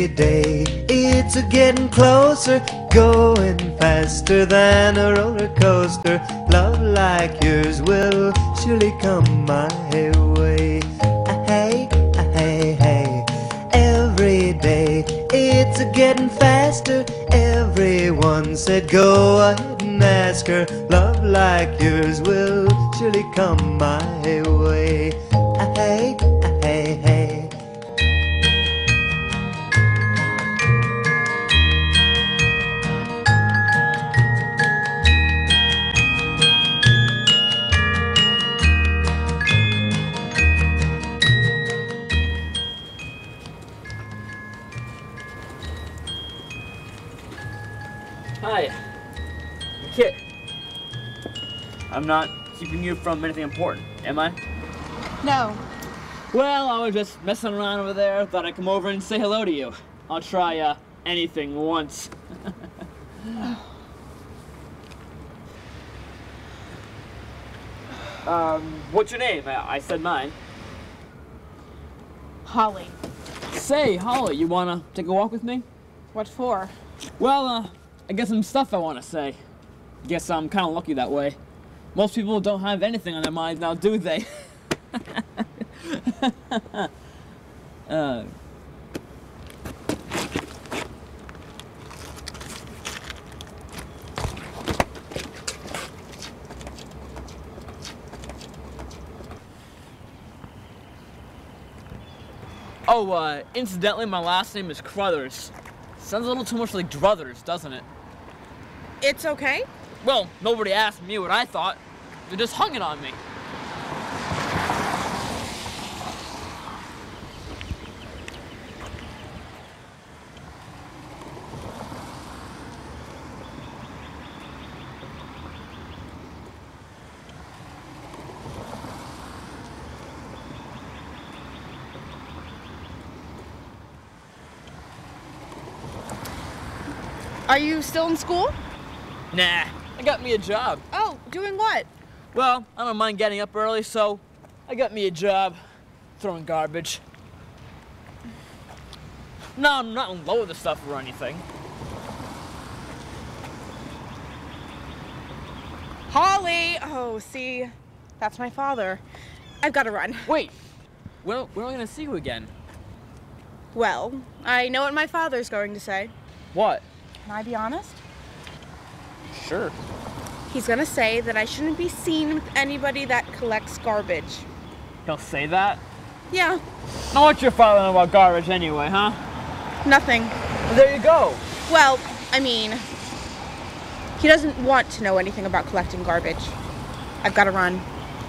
Every day it's getting closer, going faster than a roller coaster. Love like yours will surely come my way. Hey, hey, hey. Every day it's getting faster. Everyone said go ahead and ask her. Love like yours will surely come my way. Hey, hey, hey. Hi, Kit. I'm not keeping you from anything important, am I? No. Well, I was just messing around over there. Thought I'd come over and say hello to you. I'll try anything once. What's your name? I said mine. Holly. Say, Holly, you wanna take a walk with me? What for? Well, I got some stuff I want to say. Guess I'm kind of lucky that way. Most people don't have anything on their minds now, do they? Oh, incidentally, my last name is Crothers. Sounds a little too much like Druthers, doesn't it? It's okay. Well, nobody asked me what I thought. They just hung it on me. Are you still in school? Nah, I got me a job. Oh, doing what? Well, I don't mind getting up early, so I got me a job throwing garbage. No, I'm not in love with the stuff or anything. Holly! Oh, see, that's my father. I've got to run. Wait, when are we gonna see you again? Well, I know what my father's going to say. What? Can I be honest? Sure. He's going to say that I shouldn't be seen with anybody that collects garbage. He'll say that? Yeah. Now what's your father know about garbage anyway, huh? Nothing. Well, there you go. Well, I mean, he doesn't want to know anything about collecting garbage. I've got to run.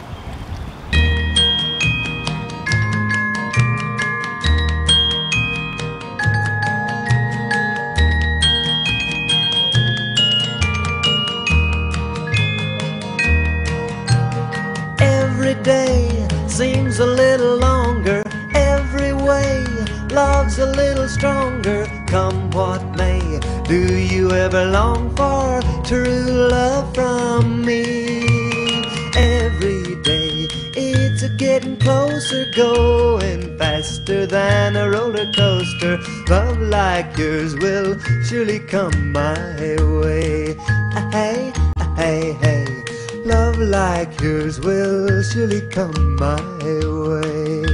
Every day seems a little longer. Every way love's a little stronger. Come what may, do you ever long for true love from me? Every day it's getting closer, going faster than a roller coaster. Love like yours will surely come my way. Hey, hey, hey. Love like yours will surely come my way.